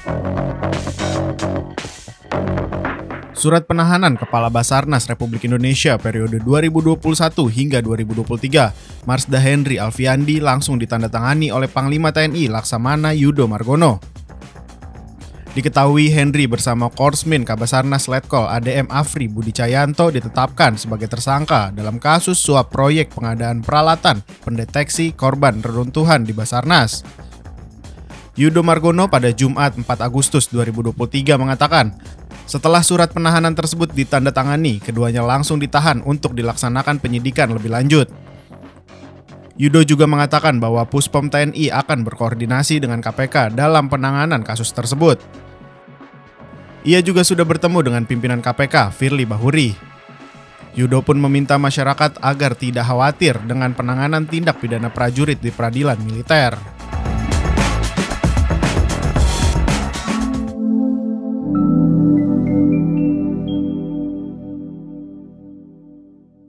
Surat penahanan Kepala Basarnas Republik Indonesia periode 2021 hingga 2023, Marsda Henry Alfiandi langsung ditandatangani oleh Panglima TNI Laksamana Yudo Margono. Diketahui Henry bersama Korsmin Kabasarnas Letkol ADM Afri Budi Cayanto ditetapkan sebagai tersangka dalam kasus suap proyek pengadaan peralatan pendeteksi korban reruntuhan di Basarnas. Yudo Margono pada Jumat 4 Agustus 2023 mengatakan, setelah surat penahanan tersebut ditandatangani, keduanya langsung ditahan untuk dilaksanakan penyidikan lebih lanjut. Yudo juga mengatakan bahwa Puspom TNI akan berkoordinasi dengan KPK dalam penanganan kasus tersebut. Ia juga sudah bertemu dengan pimpinan KPK, Firly Bahuri. Yudo pun meminta masyarakat agar tidak khawatir dengan penanganan tindak pidana prajurit di peradilan militer.